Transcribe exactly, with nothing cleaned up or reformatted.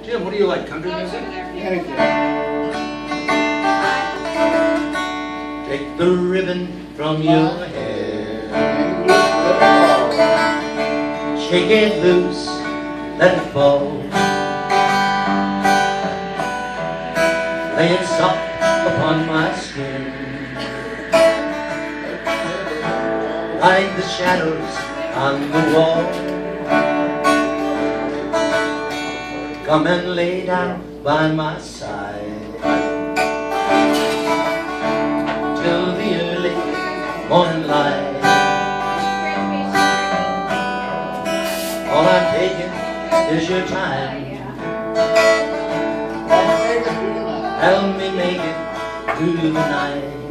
Jim, what do you like, country music? Take the ribbon from your hair, shake it loose, let it fall, lay it soft upon my skin, like the shadows on the wall. Come and lay down by my side till the early morning light. All I'm taking is your time. Help me make it through the night.